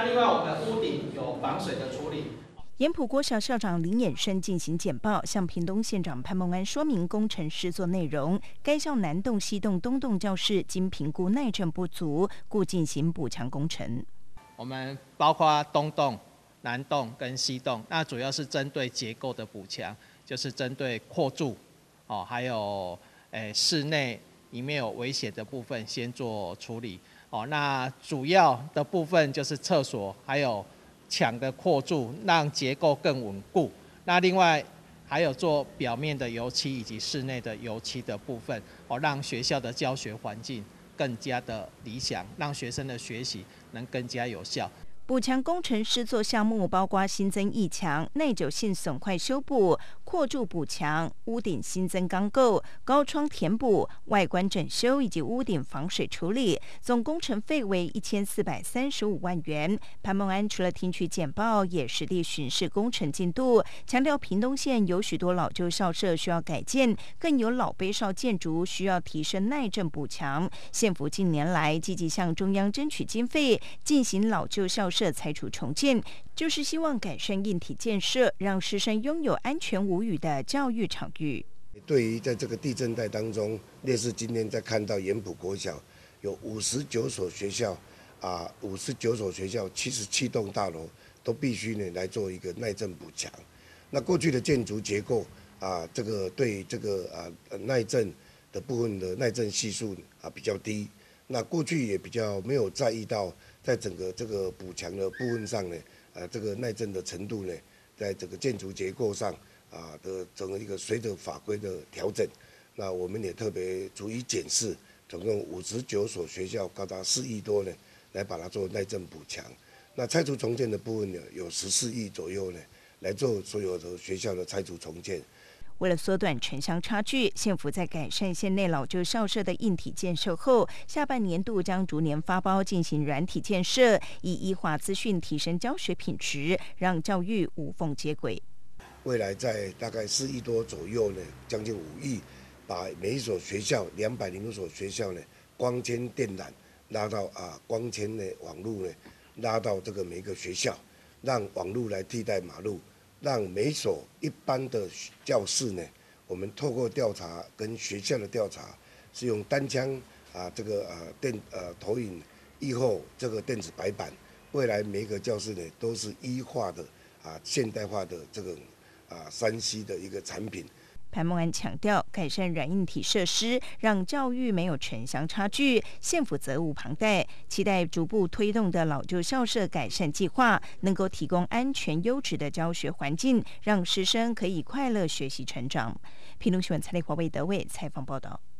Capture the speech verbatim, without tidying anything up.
那另外我们屋顶有防水的处理。 盐埔国小校长林衍生进行简报，向屏东县长潘孟安说明工程施作内容。该校南栋、西栋、东栋教室经评估耐震不足，故进行补强工程。 我们包括东栋、南栋跟西栋，那主要是针对结构的补强，就是针对扩筑，哦，还有诶室内里面有危险的部分先做处理。哦，那主要的部分就是厕所还有墙的扩筑，让结构更稳固。那另外还有做表面的油漆以及室内的油漆的部分，哦，让学校的教学环境更加的理想，让学生的学习能更加有效。 补强工程施作项目包括新增一墙、耐久性损坏修补、扩筑补强、屋顶新增钢构、高窗填补、外观整修以及屋顶防水处理，总工程费为一千四百三十五万元。潘孟安除了听取简报，也实地巡视工程进度，强调屏东县有许多老旧校舍需要改建，更有老碑少建筑需要提升耐震补强。县府近年来积极向中央争取经费，进行老旧校舍拆除重建，就是希望改善硬体建设，让师生拥有安全无虞的教育场域。 对于在这个地震带当中，烈士今天在看到盐埔国小有五十九所学校啊，五十九所学校七十七栋大楼都必须呢来做一个耐震补强。那过去的建筑结构啊，这个对这个啊耐震的部分的耐震系数啊比较低，那过去也比较没有在意到。在整个这个补强的部分上呢，呃，这个耐震的程度呢，在整个建筑结构上啊的整个一个随着法规的调整，那我们也特别逐一检视，总共五十九所学校高达四亿多呢，来把它做耐震补强。那拆除重建的部分呢，有十四亿左右呢，来做所有的学校的拆除重建。 为了缩短城乡差距，县府在改善县内老旧校舍的硬体建设后，下半年度将逐年发包进行软体建设，以依化资讯提升教学品质，让教育无缝接轨。 未来在大概四亿多左右呢，将近五亿，把每一所学校两百零五所学校呢，光纤电缆拉到啊光纤的网路呢，拉到这个每一个学校，让网路来替代马路。让每所一般的教室呢，我们透过调查跟学校的调查，是用单枪啊这个啊电呃投影以后这个电子白板，未来每一个教室呢都是医化的啊现代化的这个啊三 C 的一个产品。 潘孟安强调，改善软硬体设施，让教育没有城乡差距，县府责无旁贷，期待逐步推动的老旧校舍改善计划，能够提供安全优质的教学环境，让师生可以快乐学习成长。屏东新闻财力华为德伟采访报道。